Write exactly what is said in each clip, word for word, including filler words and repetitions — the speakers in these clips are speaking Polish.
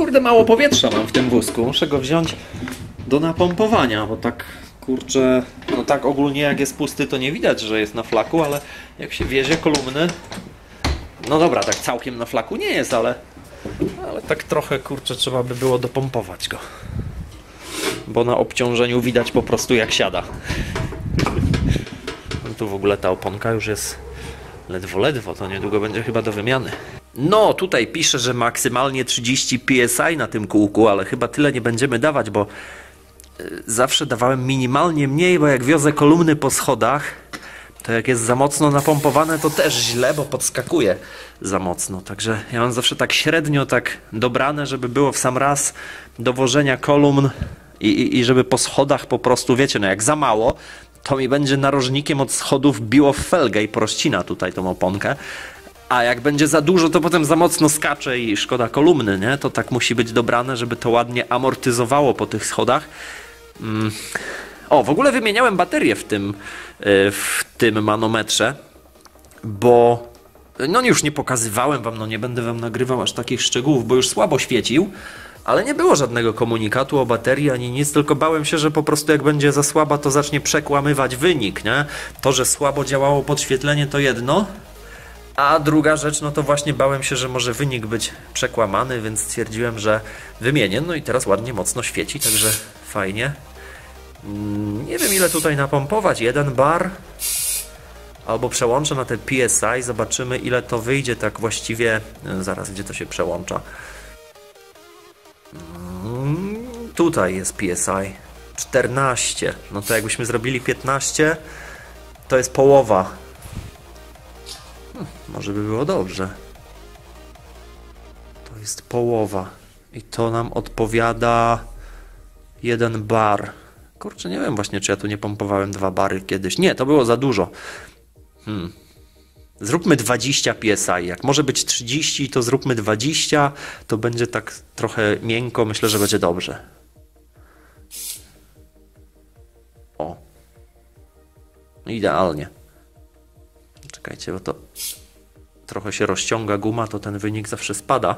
Kurde, mało powietrza mam w tym wózku. Muszę go wziąć do napompowania, bo tak, kurczę, no tak ogólnie jak jest pusty, to nie widać, że jest na flaku, ale jak się wiezie kolumny, no dobra, tak całkiem na flaku nie jest, ale, ale tak trochę, kurczę, trzeba by było dopompować go. Bo na obciążeniu widać po prostu jak siada. No tu w ogóle ta oponka już jest ledwo, ledwo, to niedługo będzie chyba do wymiany. No, tutaj pisze, że maksymalnie trzydzieści P S I na tym kółku, ale chyba tyle nie będziemy dawać, bo zawsze dawałem minimalnie mniej, bo jak wiozę kolumny po schodach, to jak jest za mocno napompowane, to też źle, bo podskakuje za mocno. Także ja mam zawsze tak średnio tak dobrane, żeby było w sam raz dowożenia kolumn i, i, i żeby po schodach po prostu, wiecie, no jak za mało, to mi będzie narożnikiem od schodów biło w felgę i porozcina tutaj tą oponkę. A jak będzie za dużo, to potem za mocno skacze i szkoda kolumny, nie? To tak musi być dobrane, żeby to ładnie amortyzowało po tych schodach. Mm. O, w ogóle wymieniałem baterię w tym, w tym manometrze, bo no już nie pokazywałem wam, no nie będę wam nagrywał aż takich szczegółów, bo już słabo świecił, ale nie było żadnego komunikatu o baterii ani nic, tylko bałem się, że po prostu jak będzie za słaba, to zacznie przekłamywać wynik, nie? To, że słabo działało podświetlenie, to jedno, a druga rzecz, no to właśnie bałem się, że może wynik być przekłamany, więc stwierdziłem, że wymienię, no i teraz ładnie mocno świeci, także fajnie. Nie wiem, ile tutaj napompować, jeden bar albo przełączę na te P S I, zobaczymy, ile to wyjdzie tak właściwie. Zaraz, gdzie to się przełącza? Tutaj jest P S I czternaście, no to jakbyśmy zrobili piętnaście, to jest połowa. Hmm, może by było dobrze. To jest połowa i to nam odpowiada jeden bar. Kurczę, nie wiem właśnie, czy ja tu nie pompowałem dwa bary kiedyś. Nie, to było za dużo. Hmm. Zróbmy dwadzieścia P S I. Jak może być trzydzieści, to zróbmy dwadzieścia. To będzie tak trochę miękko. Myślę, że będzie dobrze. O. Idealnie. Czekajcie, bo to trochę się rozciąga guma, to ten wynik zawsze spada.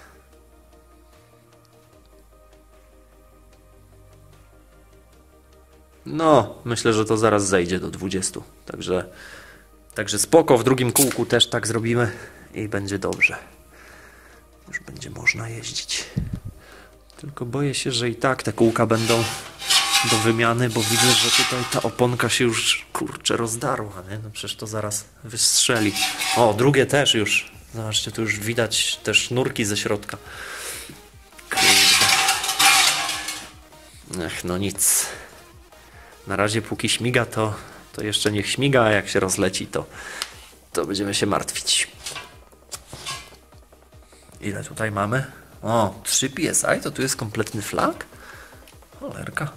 No, myślę, że to zaraz zejdzie do dwudziestu. Także, także spoko, w drugim kółku też tak zrobimy i będzie dobrze. Już będzie można jeździć. Tylko boję się, że i tak te kółka będą do wymiany, bo widzę, że tutaj ta oponka się już, kurczę, rozdarła, nie? No przecież to zaraz wystrzeli. O, drugie też już. Zobaczcie, tu już widać te sznurki ze środka. Kurde. Ech, no nic. Na razie póki śmiga, to, to jeszcze niech śmiga, a jak się rozleci, to, to będziemy się martwić. Ile tutaj mamy? O, trzy P S I, to tu jest kompletny flag? Cholerka.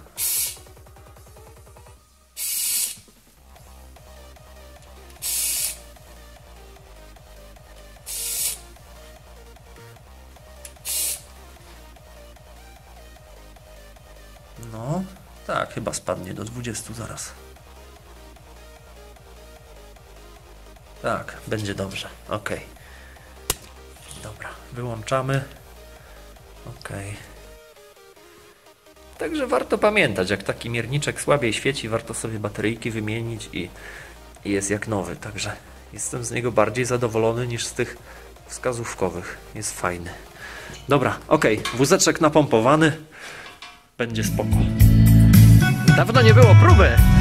No, tak, chyba spadnie do dwudziestu zaraz. Tak, będzie dobrze. Ok. Dobra, wyłączamy. Ok. Także warto pamiętać, jak taki mierniczek słabiej świeci, warto sobie bateryjki wymienić i, i jest jak nowy. Także jestem z niego bardziej zadowolony niż z tych wskazówkowych. Jest fajny. Dobra, ok. Wózeczek napompowany. Będzie spoko. Dawno nie było próby.